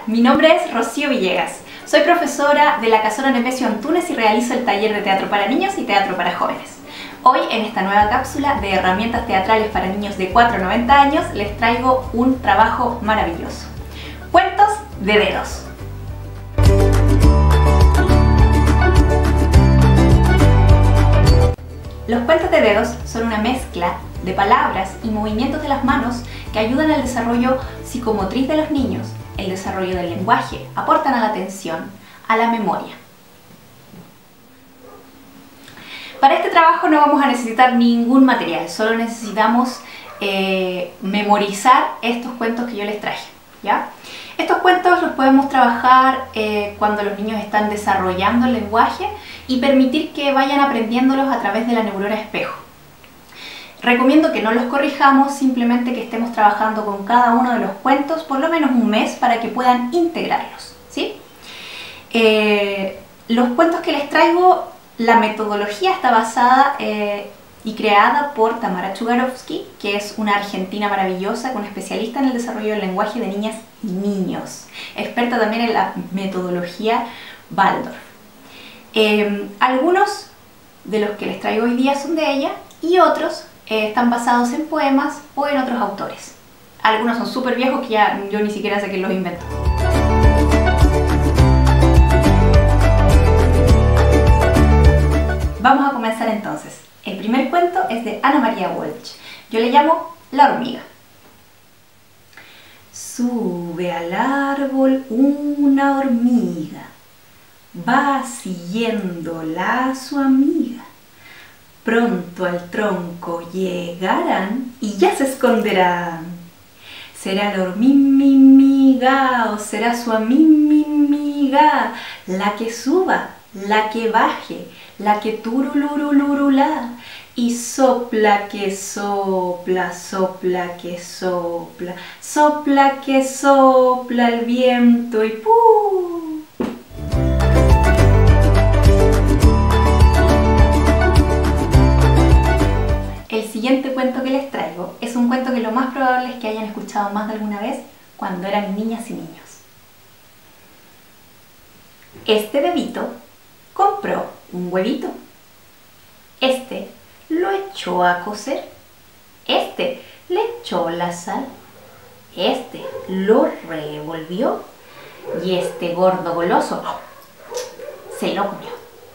mi nombre es Rocío Villegas. Soy profesora de la Casona Nemesio Antunes y realizo el taller de teatro para niños y teatro para jóvenes. Hoy, en esta nueva cápsula de herramientas teatrales para niños de 4 a 90 años, les traigo un trabajo maravilloso. Cuentos de dedos. Los cuentos de dedos son una mezcla de palabras y movimientos de las manos que ayudan al desarrollo psicomotriz de los niños, el desarrollo del lenguaje, aportan a la atención, a la memoria. Para este trabajo no vamos a necesitar ningún material, solo necesitamos memorizar estos cuentos que yo les traje, ¿ya? Estos cuentos los podemos trabajar cuando los niños están desarrollando el lenguaje y permitir que vayan aprendiéndolos a través de la neurona espejo. Recomiendo que no los corrijamos, simplemente que estemos trabajando con cada uno de los cuentos por lo menos un mes para que puedan integrarlos, ¿sí? Los cuentos que les traigo, la metodología está basada y creada por Tamara Chugarovsky, que es una argentina maravillosa, con especialista en el desarrollo del lenguaje de niñas y niños, experta también en la metodología Waldorf. Algunos de los que les traigo hoy día son de ella y otros están basados en poemas o en otros autores. Algunos son súper viejos que ya yo ni siquiera sé quién los inventó. Vamos a comenzar entonces. El primer cuento es de Ana María Walsh. Yo le llamo La hormiga. Sube al árbol una hormiga, va siguiéndola a su amiga. Pronto al tronco llegarán y ya se esconderán. ¿Será la hormimiga o será su amimimiga la que suba, la que baje, la que turulurulurula? Y sopla que sopla, sopla que sopla, sopla que sopla el viento y ¡pum! El siguiente cuento que les traigo es un cuento que lo más probable es que hayan escuchado más de alguna vez cuando eran niñas y niños. Este bebito compró un huevito. Este lo echó a cocer. Este le echó la sal. Este lo revolvió. Y este gordo goloso se lo comió.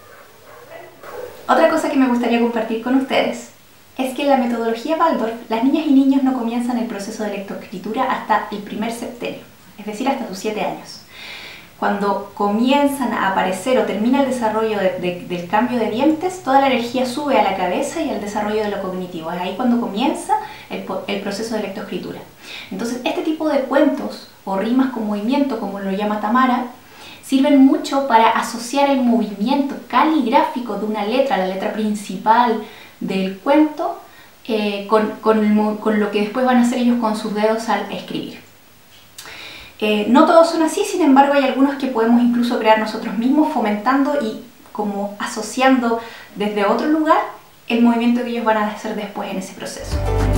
Otra cosa que me gustaría compartir con ustedes es que en la metodología Waldorf, las niñas y niños no comienzan el proceso de lectoescritura hasta el primer septenio, es decir, hasta sus 7 años. Cuando comienzan a aparecer o termina el desarrollo del cambio de dientes, toda la energía sube a la cabeza y al desarrollo de lo cognitivo. Es ahí cuando comienza el proceso de lectoescritura. Entonces, este tipo de cuentos o rimas con movimiento, como lo llama Tamara, sirven mucho para asociar el movimiento caligráfico de una letra, la letra principal del cuento, con lo que después van a hacer ellos con sus dedos al escribir. No todos son así, sin embargo hay algunos que podemos incluso crear nosotros mismos, fomentando y como asociando desde otro lugar el movimiento que ellos van a hacer después en ese proceso.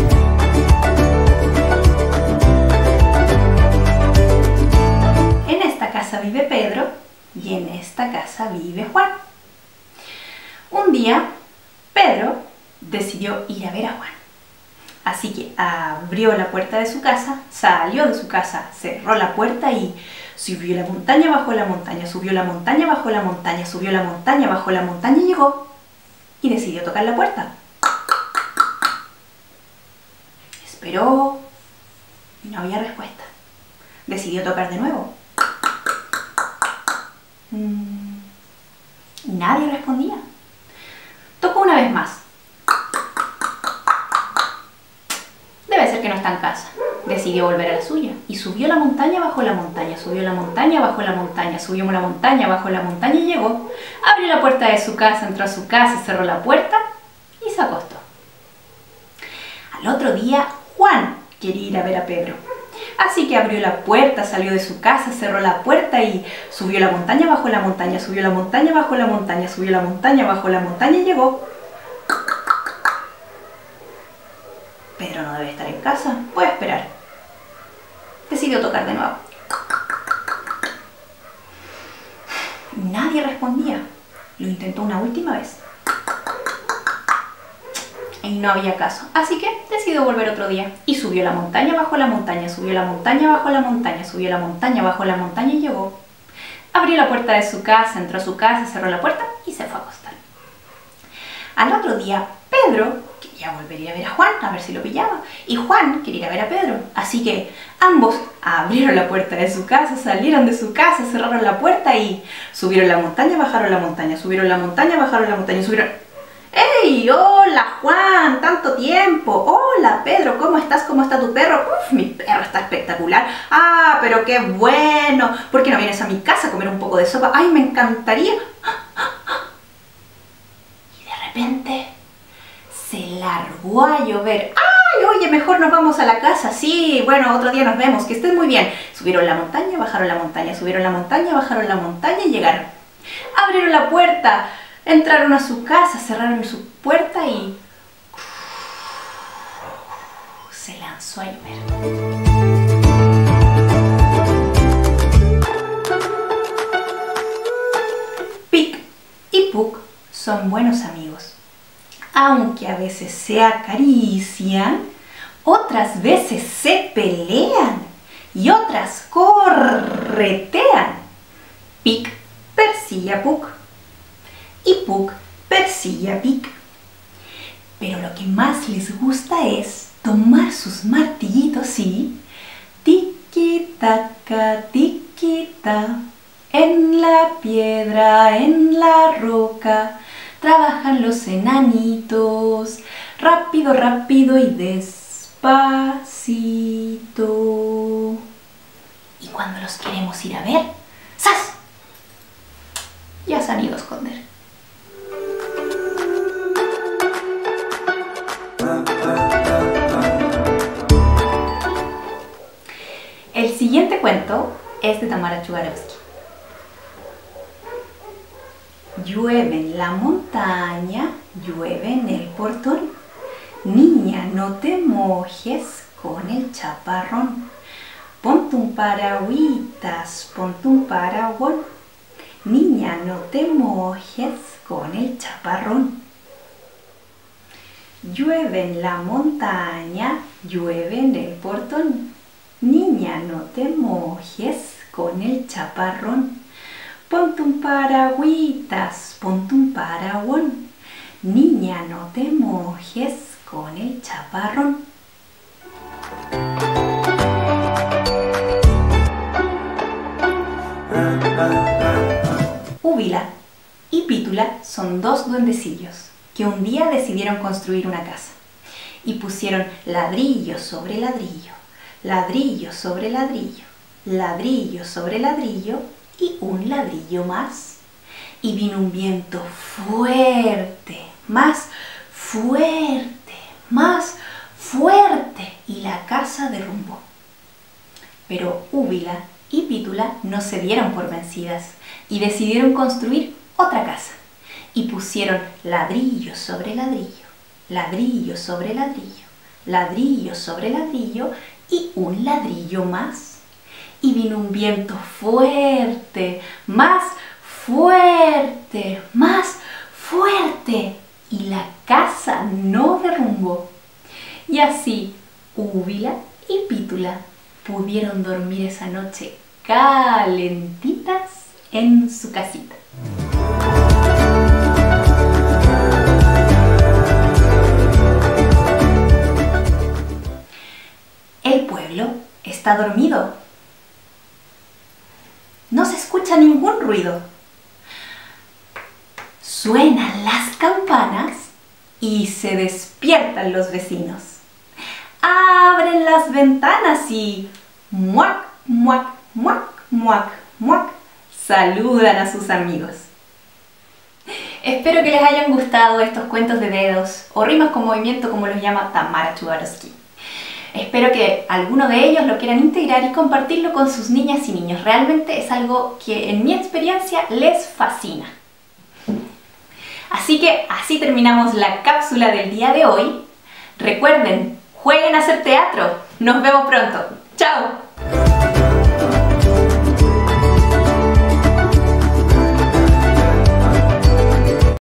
En esta casa vive Pedro y en esta casa vive Juan. Un día Pedro decidió ir a ver a Juan. Así que abrió la puerta de su casa, salió de su casa, cerró la puerta y subió la montaña, bajó la montaña, subió la montaña, bajó la montaña, subió la montaña, bajó la montaña y llegó y decidió tocar la puerta. Esperó y no había respuesta. Decidió tocar de nuevo. Y nadie respondía. Tocó una vez más. Debe ser que no está en casa. Decidió volver a la suya y subió la montaña, bajó la montaña, subió la montaña, bajó la montaña, subió la montaña, bajó la montaña y llegó. Abrió la puerta de su casa, entró a su casa, cerró la puerta y se acostó. Al otro día, Juan quería ir a ver a Pedro. Así que abrió la puerta, salió de su casa, cerró la puerta y subió la montaña, bajó la montaña, subió la montaña, bajó la montaña, subió la montaña, bajó la montaña y llegó. Pedro no debe estar en casa, puede esperar. Decidió tocar de nuevo. nadie respondía. Lo intentó una última vez. Y no había caso. Así que decidió volver otro día. Y subió la montaña, bajó la montaña, subió la montaña, bajó la montaña, subió la montaña, bajó la montaña y llegó. Abrió la puerta de su casa, entró a su casa, cerró la puerta y se fue a acostar. Al otro día, Pedro quería volver a ir a ver a Juan, a ver si lo pillaba. Y Juan quería ir a ver a Pedro. Así que ambos abrieron la puerta de su casa, salieron de su casa, cerraron la puerta y subieron la montaña, bajaron la montaña, subieron la montaña, bajaron la montaña, subieron... ¡Hey! ¡Hola, Juan! ¡Tanto tiempo! ¡Hola, Pedro! ¿Cómo estás? ¿Cómo está tu perro? ¡Uf! Mi perro está espectacular. ¡Ah, pero qué bueno! ¿Por qué no vienes a mi casa a comer un poco de sopa? ¡Ay, me encantaría! Y de repente se largó a llover. ¡Ay, oye, mejor nos vamos a la casa! Sí, bueno, otro día nos vemos. Que estés muy bien. Subieron la montaña, bajaron la montaña, subieron la montaña, bajaron la montaña y llegaron. Abrieron la puerta. Entraron a su casa, cerraron su puerta y se lanzó a llover. Pic y Puc son buenos amigos. Aunque a veces se acarician, otras veces se pelean y otras corretean. Pic persigue a Puc y Puc persigue a Pic. Pero lo que más les gusta es tomar sus martillitos y tiki-taka, tiki-ta. En la piedra, en la roca, trabajan los enanitos, rápido, rápido y despacito. Y cuando los queremos ir a ver, ¡zas! Ya se han ido a esconder. El siguiente cuento es de Tamara Chugarovsky. Llueve en la montaña, llueve en el portón. Niña, no te mojes con el chaparrón. Ponte un paragüitas, ponte un paraguón. Niña, no te mojes con el chaparrón. Llueve en la montaña, llueve en el portón. Niña, no te mojes con el chaparrón. Ponte un paragüitas, ponte un paraguón. Niña, no te mojes con el chaparrón. Úbila y Pítula son dos duendecillos que un día decidieron construir una casa y pusieron ladrillo sobre ladrillo, ladrillo sobre ladrillo, ladrillo sobre ladrillo y un ladrillo más. Y vino un viento fuerte, más fuerte, más fuerte y la casa derrumbó. Pero Úbila y Pítula no se dieron por vencidas y decidieron construir otra casa y pusieron ladrillo sobre ladrillo, ladrillo sobre ladrillo, ladrillo sobre ladrillo y un ladrillo más. Y vino un viento fuerte, más fuerte, más fuerte y la casa no derrumbó. Y así Úbila y Pítula pudieron dormir esa noche calentitas en su casita. El pueblo está dormido. No se escucha ningún ruido. Suenan las campanas y se despiertan los vecinos. Abren las ventanas y muac, muac, muac, muac, muac, saludan a sus amigos. Espero que les hayan gustado estos cuentos de dedos o rimas con movimiento como los llama Tamara Chugarovsky. Espero que alguno de ellos lo quieran integrar y compartirlo con sus niñas y niños. Realmente es algo que en mi experiencia les fascina. Así que así terminamos la cápsula del día de hoy. Recuerden, jueguen a hacer teatro. Nos vemos pronto. ¡Chao!